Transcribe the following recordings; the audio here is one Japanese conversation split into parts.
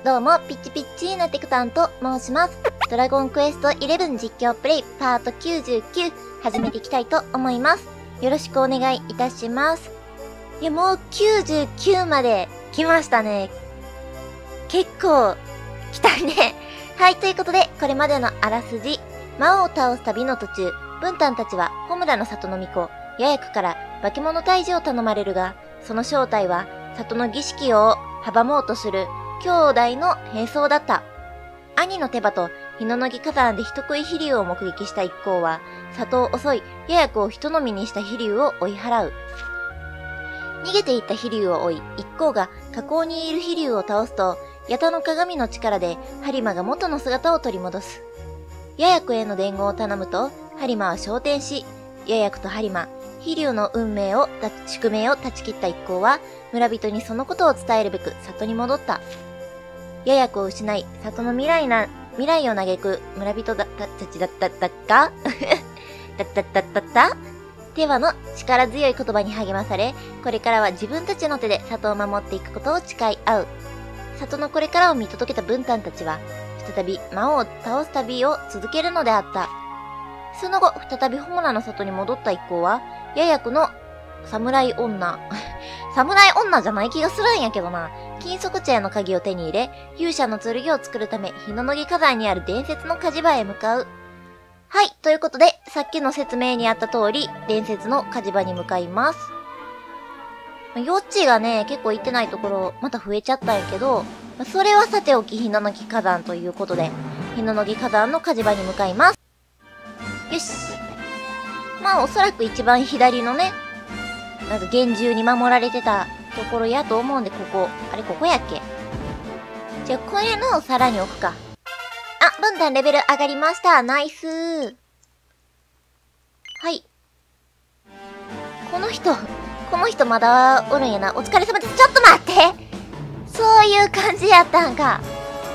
どうも、ピッチピッチーなテクタンと申します。ドラゴンクエスト11実況プレイパート99始めていきたいと思います。よろしくお願いいたします。いや、もう99まで来ましたね。結構、来たね。はい、ということで、これまでのあらすじ、魔王を倒す旅の途中、文旦たちは、ホムラの里の巫女、ヤヤクから化け物退治を頼まれるが、その正体は、里の儀式を阻もうとする兄弟の変装だった。兄の手羽と日の木火山で人食い飛竜を目撃した一行は、里を襲い、ヤヤクを人飲みにした飛竜を追い払う。逃げていった飛竜を追い、一行が河口にいる飛竜を倒すと、ヤタの鏡の力でハリマが元の姿を取り戻す。ヤヤクへの伝言を頼むと、ハリマは昇天し、ヤヤクとハリマ、飛竜の宿命を断ち切った一行は、村人にそのことを伝えるべく里に戻った。ヤヤクを失い、里の未来を嘆く村人たちだったかテワの力強い言葉に励まされ、これからは自分たちの手で里を守っていくことを誓い合う。里のこれからを見届けた文旦たちは、再び魔王を倒す旅を続けるのであった。その後、再びホムラの里に戻った一行は、ヤヤクの侍女じゃない気がするんやけどな。金属チェーンの鍵を手に入れ、勇者の剣を作るため、日の木火山にある伝説の火事場へ向かう。はい、ということで、さっきの説明にあった通り、伝説の火事場に向かいます。ヨッチがね、結構行ってないところ、また増えちゃったんやけど、それはさておき日の木火山ということで、日の木火山の火事場に向かいます。よし。まあ、おそらく一番左のね、なんか厳重に守られてたところやと思うんで、ここやっけ？じゃあ、これのさらに置くか。あ、分担レベル上がりました。ナイスー。はい。この人まだおるんやな。お疲れ様です。ちょっと待って！そういう感じやったんか。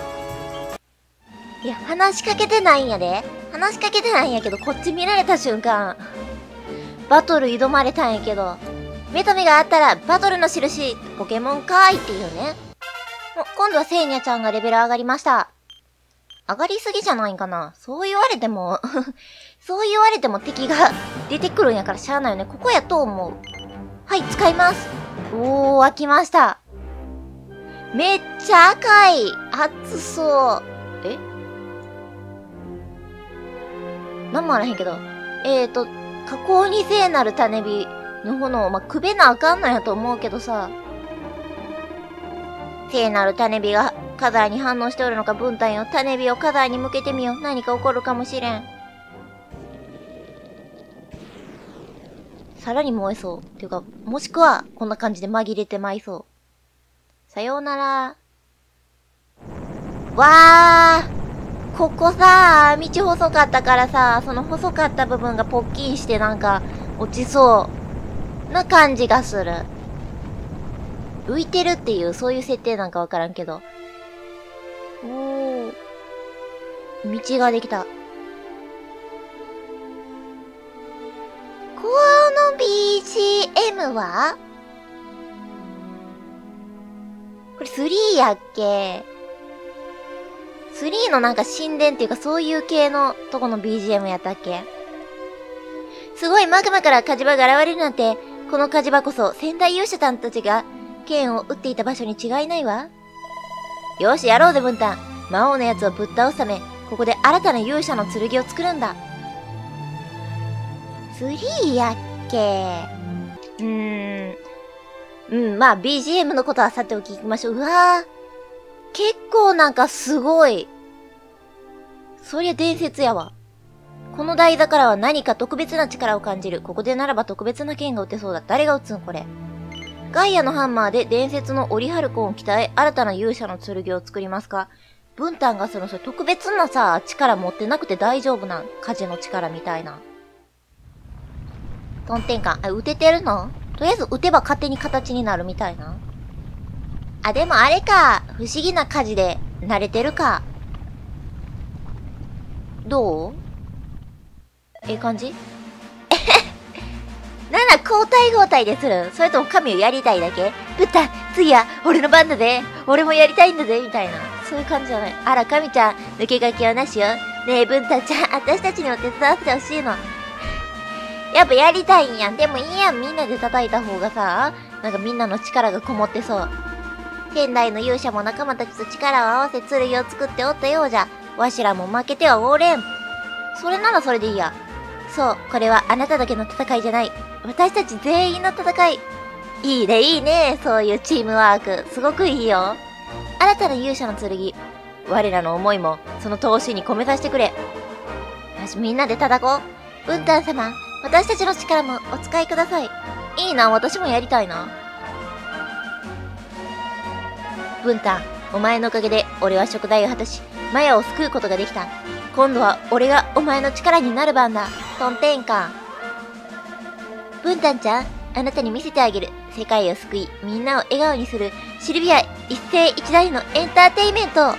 いや、話しかけてないんやで。話しかけてないんやけど、こっち見られた瞬間、バトル挑まれたんやけど、目と目があったらバトルの印、ポケモンかーいっていうね。今度はセイニャちゃんがレベル上がりました。上がりすぎじゃないんかな。そう言われても敵が出てくるんやからしゃあないよね。ここやと思う。はい、使います。おー、開きました。めっちゃ赤い。熱そう。なんもあらへんけど。火口に聖なる種火の炎、くべなあかんのやと思うけどさ。聖なる種火が火山に反応しておるのか、分担よ。種火を火山に向けてみよう。何か起こるかもしれん。さらに燃えそう。っていうか、もしくは、こんな感じで紛れてまいそう。さようなら。わー！ここさ、道細かったからさ、その細かった部分がポッキンしてなんか、落ちそうな感じがする。浮いてるっていう、そういう設定なんかわからんけど。おー。道ができた。この BGM はこれ3やっけ？3のなんか神殿っていうかそういう系のとこの BGM やったっけ？すごいマグマから火事場が現れるなんて、この火事場こそ仙台勇者さんたちが剣を撃っていた場所に違いないわ。よし、やろうぜ、分担。魔王のやつをぶっ倒すため、ここで新たな勇者の剣を作るんだ。3やっけ？まあ BGM のことはさておき行きましょう。うわぁ。結構なんかすごい。そりゃ伝説やわ。この台座からは何か特別な力を感じる。ここでならば特別な剣が撃てそうだ。誰が撃つんこれ。ガイアのハンマーで伝説のオリハルコンを鍛え、新たな勇者の剣を作りますか？分担がそれ特別なさ、力持ってなくて大丈夫なん？火事の力みたいな。トンテンカン。撃ててるの？とりあえず撃てば勝手に形になるみたいな。あ、でもあれか。不思議な火事で慣れてるか。どう？ええ感じ？なんだ、交代でする？それとも神をやりたいだけ？ぶった、次は俺の番だぜ。俺もやりたいんだぜ。みたいな。 そういう感じじゃない。あら、神ちゃん、抜け駆けはなしよ。ねえ、文太ちゃん、私たちにも手伝わせてほしいの。やっぱやりたいんやん。でもいいやん、みんなで叩いた方がさ、なんかみんなの力がこもってそう。現代の勇者も仲間たちと力を合わせ剣を作っておったようじゃ。わしらも負けてはおれん。それならそれでいいや。そう、これはあなただけの戦いじゃない。私たち全員の戦い。いいね、いいね。そういうチームワーク。すごくいいよ。新たな勇者の剣。我らの思いも、その闘志に込めさせてくれ。よし、みんなで叩こう。文旦様、私たちの力もお使いください。いいな、私もやりたいな。文旦、お前のおかげで俺は食材を果たし、マヤを救うことができた。今度は俺がお前の力になる番だ。トンテンカン。文旦ちゃん、あなたに見せてあげる。世界を救い、みんなを笑顔にする、シルビア一世一代のエンターテイメント。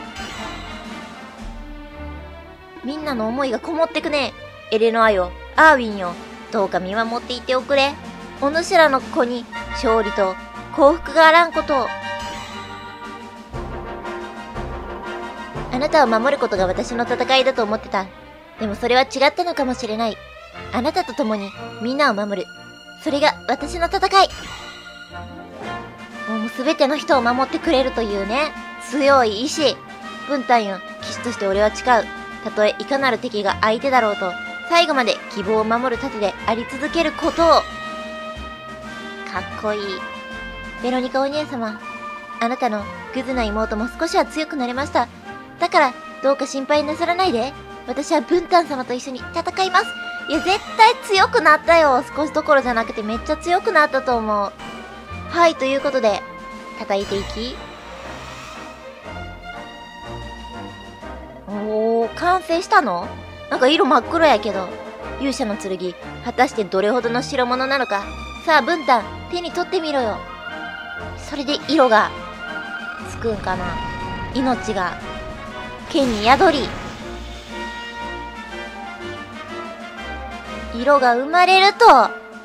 みんなの思いがこもってくね。エレノアよ、アーウィンよ、どうか見守っていておくれ。お主らの子に勝利と幸福があらんことを。あなたを守ることが私の戦いだと思ってた。でもそれは違ったのかもしれない。あなたと共にみんなを守る。それが私の戦い。もうすべての人を守ってくれるというね、強い意志。文旦よ、騎士として俺は誓う。たとえいかなる敵が相手だろうと、最後まで希望を守る盾であり続けることを。かっこいい。ベロニカお姉様、あなたのグズな妹も少しは強くなれました。だから、どうか心配なさらないで。私は文旦様と一緒に戦います。いや、絶対強くなったよ。少しどころじゃなくてめっちゃ強くなったと思う。はい、ということで、叩いていき。おー、完成したの？なんか色真っ黒やけど。勇者の剣、果たしてどれほどの代物なのか。さあ、文旦、手に取ってみろよ。それで色が、つくんかな。命が、剣に宿り。色が生まれると、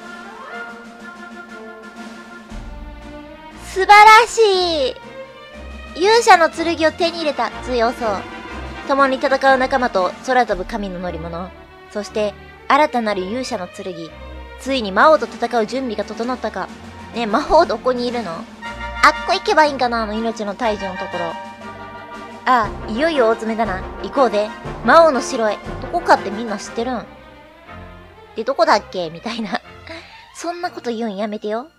素晴らしい。勇者の剣を手に入れた。強そう。共に戦う仲間と空飛ぶ神の乗り物。そして、新たなる勇者の剣。ついに魔王と戦う準備が整ったか。ねえ、魔王どこにいるの？あっこ行けばいいんかな、あの命の退治のところ。ああ、いよいよ大詰めだな。行こうぜ。魔王の城へ。どこかってみんな知ってるん？で、どこだっけみたいな。そんなこと言うんやめてよ。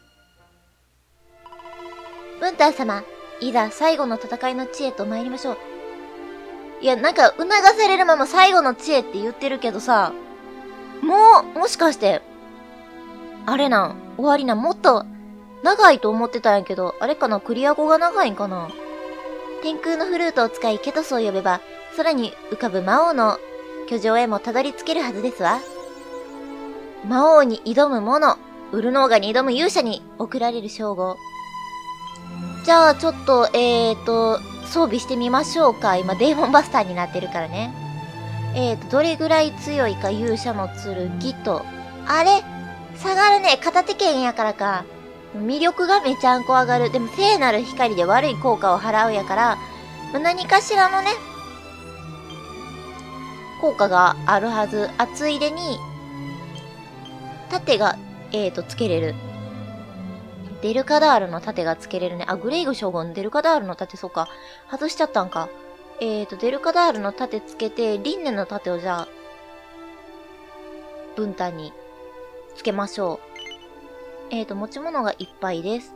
文旦様、いざ最後の戦いの地へと参りましょう。いや、なんか、促されるまま最後の地へって言ってるけどさ、もしかして、あれなん、終わりなん、もっと、長いと思ってたんやけど、あれかな、クリア後が長いんかな。天空のフルートを使いケトスを呼べば、空に浮かぶ魔王の居城へもたどり着けるはずですわ。魔王に挑む者、ウルノーガに挑む勇者に贈られる称号。じゃあ、ちょっと、装備してみましょうか。今、デーモンバスターになってるからね。どれぐらい強いか、勇者の剣と。あれ下がるね。片手剣やからか。魅力がめちゃんこ上がる。でも、聖なる光で悪い効果を払うやから、何かしらのね、効果があるはず。ついでに、盾が、つけれる。デルカダールの盾がつけれるね。あ、グレイグ将軍、デルカダールの盾、そうか。外しちゃったんか。デルカダールの盾つけて、リンネの盾をじゃあ、文旦につけましょう。持ち物がいっぱいです。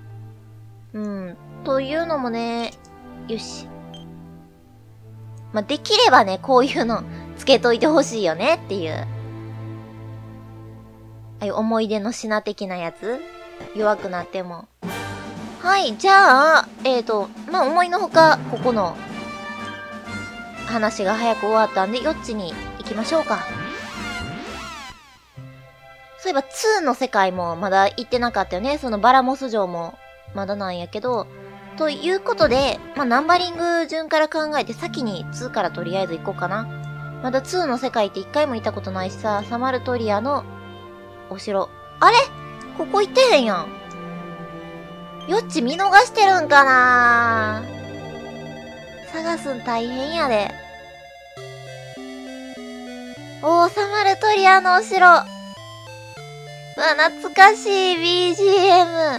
というのもね、よし。まあ、できればね、こういうのつけといてほしいよねっていう。思い出の品的なやつ？弱くなっても。はい、じゃあ、まあ、思いのほか、ここの話が早く終わったんで、ヨッチに行きましょうか。そういえば2の世界もまだ行ってなかったよね。そのバラモス城もまだなんやけど。ということで、まあ、ナンバリング順から考えて先に2からとりあえず行こうかな。まだ2の世界って1回も行ったことないしさ、サマルトリアのお城。あれ？ここ行ってへんやん。ヨッチ見逃してるんかな？探探すん大変やで。サマルトリアのお城。うわ、懐かしい BGM。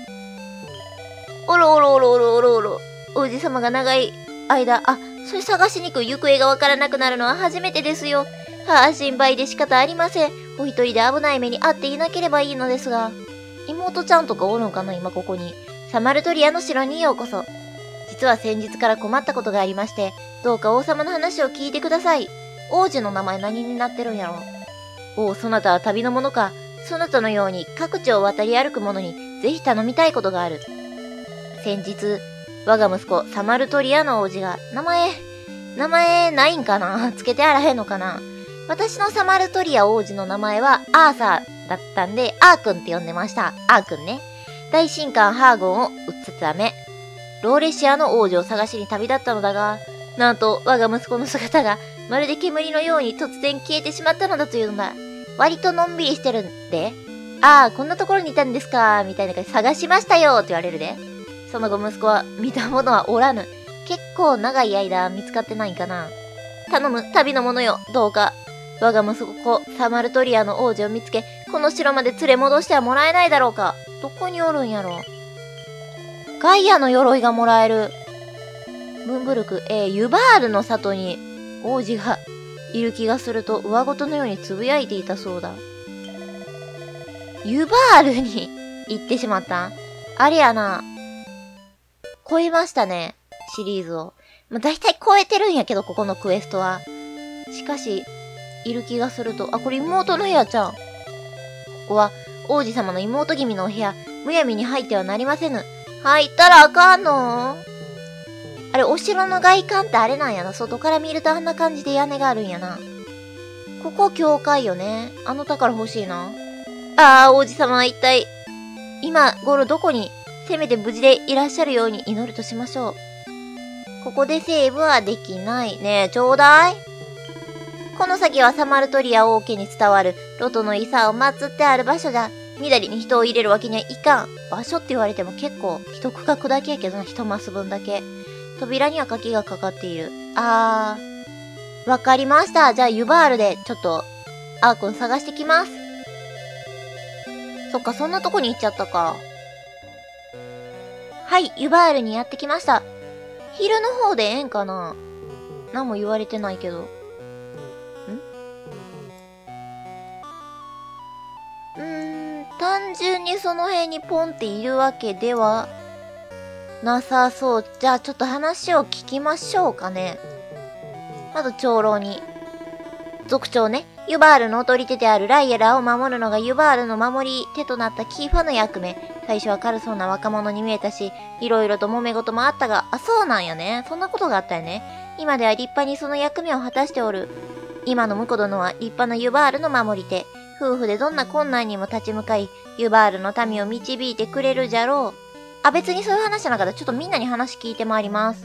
おろおろおろおろおろおろ。王子様が長い間、それ探しに行く行方がわからなくなるのは初めてですよ。心配で仕方ありません。お一人で危ない目に遭っていなければいいのですが。妹ちゃんとかおるのかな今ここに。サマルトリアの城にようこそ。実は先日から困ったことがありまして、どうか王様の話を聞いてください。王子の名前何になってるんやろ。そなたは旅の者か。そなたのように各地を渡り歩く者にぜひ頼みたいことがある。先日、我が息子サマルトリアの王子が、名前ないんかなつけてあらへんのかな。私のサマルトリア王子の名前はアーサーだったんで、アー君って呼んでました。アー君ね。大神官ハーゴンを討つため、ローレシアの王子を探しに旅立ったのだが、なんと我が息子の姿がまるで煙のように突然消えてしまったのだというのだ。割とのんびりしてるんで、こんなところにいたんですかみたいな感じで探しましたよって言われるで。その後息子は見たものはおらぬ。結構長い間見つかってないかな。頼む、旅の者よ、どうか。我が息子、サマルトリアの王子を見つけ、この城まで連れ戻してはもらえないだろうか。どこにおるんやろ。ガイアの鎧がもらえる。ムンブルク、ユバールの里に王子がいる気がすると上ごとのようにつぶやいていたそうだ。ユバールに行ってしまった。あれやな。超えましたね。シリーズを。だいたい超えてるんやけど、ここのクエストは。しかし、いる気がすると、これ妹の部屋ちゃん。ここは、王子様の妹君のお部屋、むやみに入ってはなりませぬ。入ったらあかんの？あれ、お城の外観ってあれなんやな。外から見るとあんな感じで屋根があるんやな。ここ教会よね。あの宝欲しいな。王子様は一体、今頃どこに、せめて無事でいらっしゃるように祈るとしましょう。ここでセーブはできない。ねえ、ちょうだい。この先はサマルトリア王家に伝わるロトのイサを祀ってある場所じゃ。みだりに人を入れるわけにはいかん。場所って言われても結構一区画だけやけどな、一マス分だけ。扉には鍵がかかっている。わかりました。じゃあユバールでちょっと、アー君探してきます。そっか、そんなとこに行っちゃったか。はい、ユバールにやってきました。昼の方でええんかな？何も言われてないけど。単純にその辺にポンっているわけではなさそう。じゃあちょっと話を聞きましょうかね。まず長老に。族長ね。ユバールの取り手であるライエラを守るのがユバールの守り手となったキーファの役目。最初は軽そうな若者に見えたし、いろいろと揉め事もあったが、そうなんやね。そんなことがあったよね。今では立派にその役目を果たしておる。今の婿殿は立派なユバールの守り手。夫婦でどんな困難にも立ち向かい、ユバールの民を導いてくれるじゃろう。別にそういう話じゃなかった。ちょっとみんなに話聞いてまいります。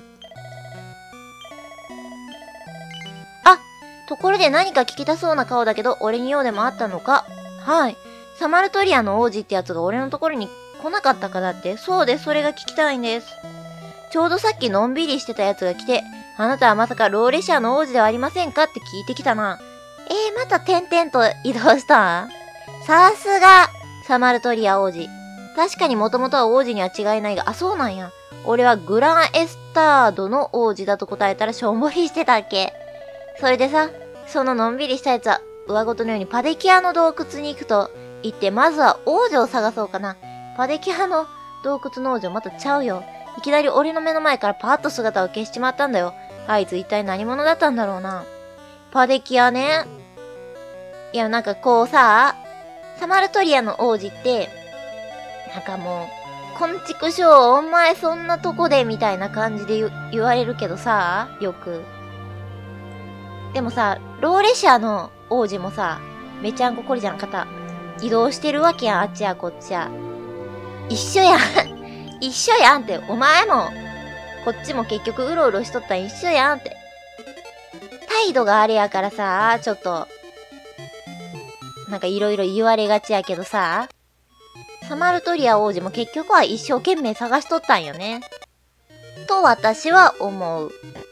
ところで何か聞きたそうな顔だけど、俺に用でもあったのか？はい。サマルトリアの王子ってやつが俺のところに来なかったかだって。そうです。それが聞きたいんです。ちょうどさっきのんびりしてたやつが来て、あなたはまさかローレシアの王子ではありませんかって聞いてきたな。また点々と移動したん？さすが、サマルトリア王子。確かにもともとは王子には違いないが、そうなんや。俺はグランエスタードの王子だと答えたらしょんぼりしてたっけ。それでさ、そののんびりしたやつは、上ごとのようにパデキアの洞窟に行くと言って、まずは王女を探そうかな。パデキアの洞窟の王女またちゃうよ。いきなり俺の目の前からパーッと姿を消しちまったんだよ。あいつ一体何者だったんだろうな。パデキアね。いや、なんかこうさ、サマルトリアの王子って、なんかもう、こんちくしょう、お前そんなとこでみたいな感じで言われるけどさ、よく。でもさ、ローレシアの王子もさ、めちゃんここりじゃん方、移動してるわけやん、あっちやこっちや。一緒やん。一緒やんって、お前も、こっちも結局うろうろしとったん一緒やんって。態度があれやからさ、ちょっと、なんかいろいろ言われがちやけどさ、サマルトリア王子も結局は一生懸命探しとったんよね。 と私は思う。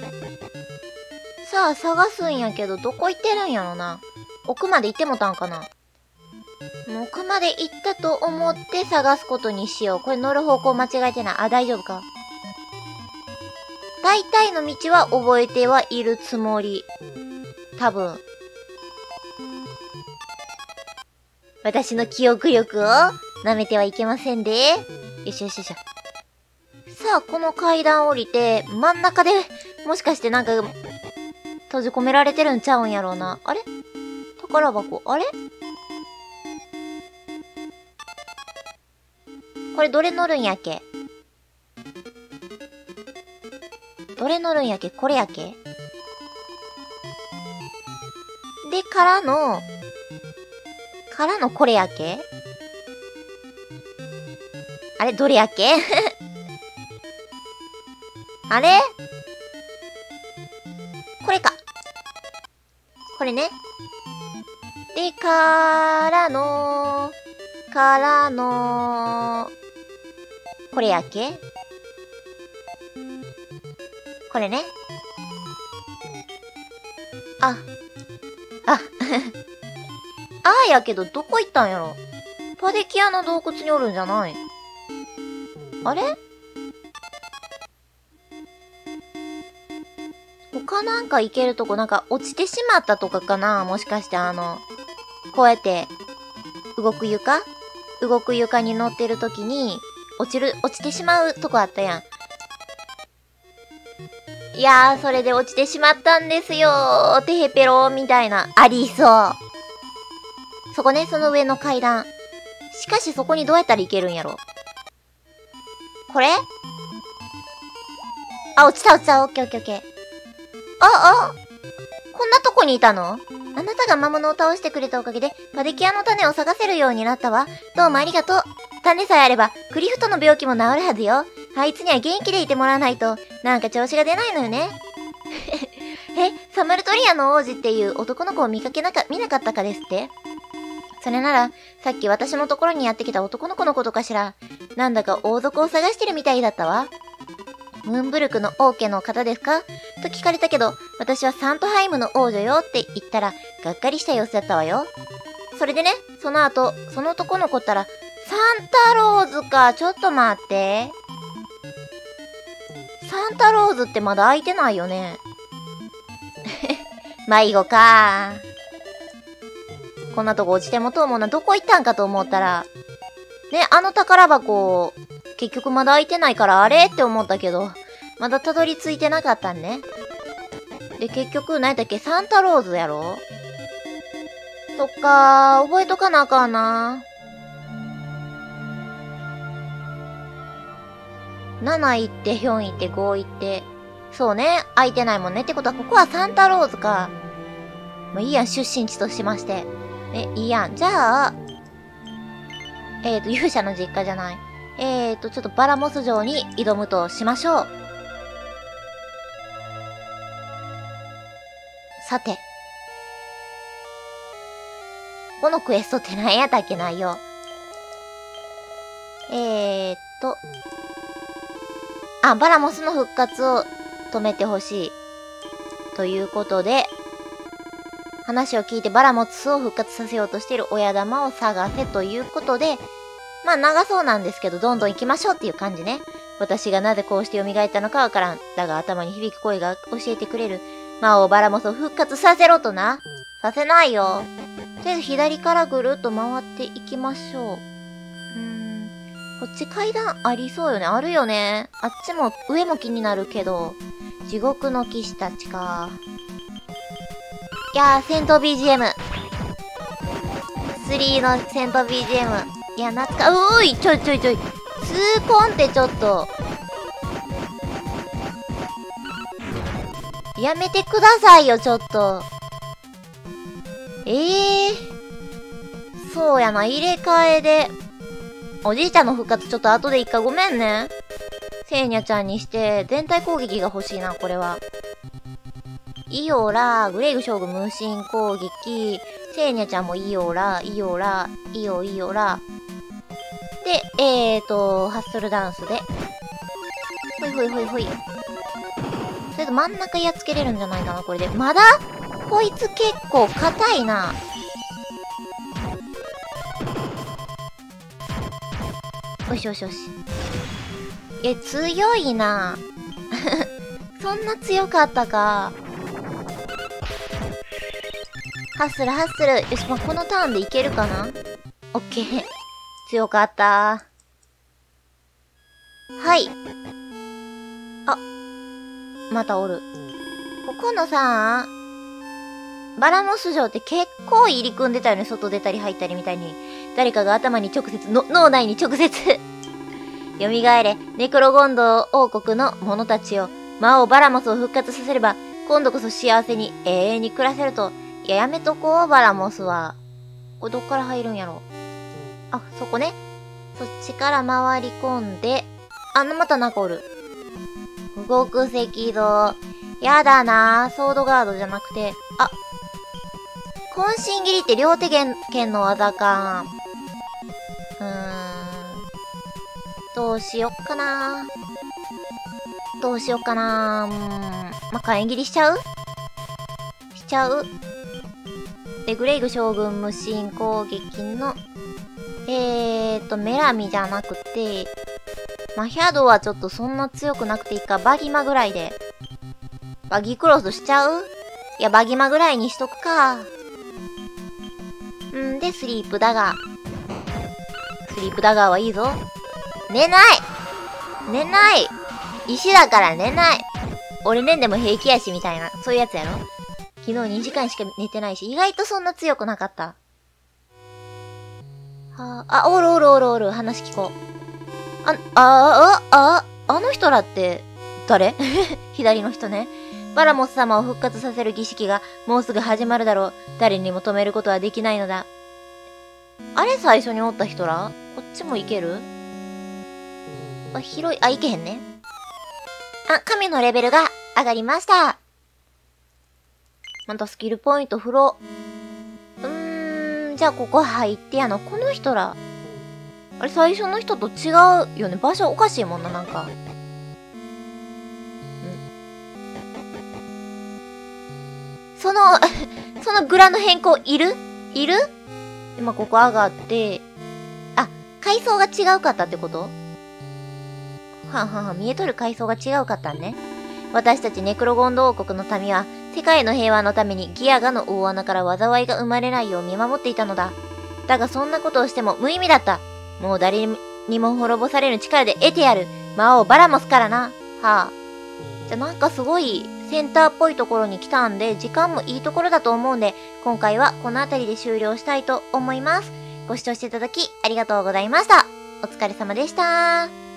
さあ、探すんやけど、どこ行ってるんやろな。奥まで行ってもたんかな。奥まで行ったと思って探すことにしよう。これ乗る方向間違えてない。あ、大丈夫か。大体の道は覚えてはいるつもり。多分。私の記憶力を舐めてはいけませんで。よしよしよし。さあ、この階段降りて、真ん中で、もしかしてなんか、閉じ込められてるんちゃうんやろうな。あれ宝箱。あれこれどれ乗るんやっけ？どれ乗るんやっけ？これやっけ？で、からのこれやっけ？あれどれやっけ？あれこれか。これね。で、からの、これやっけ？これね。あ。あ。あーやけど、どこ行ったんやろ？パデキアの洞窟におるんじゃない？あれ？他なんか行けるとこなんか落ちてしまったとかかな？もしかしてこうやって、動く床に乗ってるときに、落ちてしまうとこあったやん。いやー、それで落ちてしまったんですよー。てへぺろーみたいな。ありそう。そこね、その上の階段。しかしそこにどうやったら行けるんやろ。これ？あ、落ちた。オッケーオッケーオッケー。こんなとこにいたの？あなたが魔物を倒してくれたおかげで、パデキアの種を探せるようになったわ。どうもありがとう。種さえあれば、クリフトの病気も治るはずよ。あいつには元気でいてもらわないと、なんか調子が出ないのよね。サマルトリアの王子っていう男の子を見なかったかですって？それなら、さっき私のところにやってきた男の子のことかしら。なんだか王族を探してるみたいだったわ。ムーンブルクの王家の方ですか？と聞かれたけど、私はサントハイムの王女よって言ったら、がっかりした様子だったわよ。それでね、その後、その男の子ったら、サンタローズか、ちょっと待って。サンタローズってまだ開いてないよね。迷子か。こんなとこ落ちてもとうもな、どこ行ったんかと思ったら、ね、あの宝箱、結局まだ開いてないからあれって思ったけど、まだたどり着いてなかったんね。で、結局、何やったっけ？サンタローズやろ？そっかー、覚えとかなあかんな。7行って、4行って、5行って。そうね、空いてないもんね。ってことは、ここはサンタローズか。まあ、いいやん、出身地としまして。いいやん。じゃあ、勇者の実家じゃない。ちょっとバラモス城に挑むとしましょう。さて。このクエストって何やったっけ内容。バラモスの復活を止めてほしい。ということで、話を聞いてバラモスを復活させようとしている親玉を探せということで、まあ長そうなんですけど、どんどん行きましょうっていう感じね。私がなぜこうして蘇ったのかわからん。だが頭に響く声が教えてくれる。魔王バラモスを復活させろとな。させないよ。とりあえず左からぐるっと回っていきましょう。こっち階段ありそうよね。あるよね。あっちも上も気になるけど。地獄の騎士たちか。いやー、戦闘 BGM。3の戦闘 BGM。いや、うい、ちょい。スーポンってちょっと。やめてくださいよ、ちょっと。そうやな、入れ替えで。おじいちゃんの復活ちょっと後で一回ごめんね。セーニャちゃんにして、全体攻撃が欲しいな、これは。イオラ、グレイグ将軍無心攻撃、セーニャちゃんもイオラ、イオラ。で、ハッスルダンスで。 ほいほいほいほい。とりあえず真ん中やっつけれるんじゃないかな、これで。まだこいつ結構硬いな。よしよしよし。強いな。そんな強かったか。ハッスルハッスル。よし、まあ、このターンでいけるかな？オッケー。強かった。はい。あ、またおる。ここのさ、バラモス城って結構入り組んでたよね。外出たり入ったりみたいに。誰かが頭に直接、脳内に直接。蘇れ、ネクロゴンド王国の者たちよ。魔王バラモスを復活させれば、今度こそ幸せに永遠に暮らせると。いや、やめとこう、バラモスは。これどっから入るんやろ？あ、そこね。そっちから回り込んで、またなんかおる。動く赤道。やだなぁ。ソードガードじゃなくて。あ、渾身斬りって両手剣の技か。どうしよっかな。どうしよっかな。まあ、火炎切りしちゃう？しちゃう。で、グレイグ将軍無心攻撃の、メラミじゃなくて、まあ、ヒャドはちょっとそんな強くなくていいか。バギマぐらいで。バギクロスしちゃう？いや、バギマぐらいにしとくか。で、スリープダガー。スリープダガーはいいぞ。寝ない寝ない石だから寝ない。俺寝んでも平気やし、みたいな。そういうやつやろ？昨日2時間しか寝てないし、意外とそんな強くなかった。はあ、おるおるおるおる。話聞こう。あの人らって、誰？左の人ね。バラモス様を復活させる儀式がもうすぐ始まるだろう。誰にも止めることはできないのだ。あれ最初におった人ら？こっちも行ける？広い、行けへんね。神のレベルが上がりました。またスキルポイント振ろう。じゃあここ入ってやの。この人ら。あれ最初の人と違うよね。場所おかしいもんな、なんか。そのグラの変更いる？今ここ上がって、階層が違うかったってこと？見えとる階層が違うかったんね。私たちネクロゴンド王国の民は、世界の平和のためにギアガの大穴から災いが生まれないよう見守っていたのだ。だがそんなことをしても無意味だった。もう誰にも滅ぼされる力で得てやる。魔王バラモスからな。じゃなんかすごいセンターっぽいところに来たんで、時間もいいところだと思うんで、今回はこの辺りで終了したいと思います。ご視聴していただきありがとうございました。お疲れ様でした。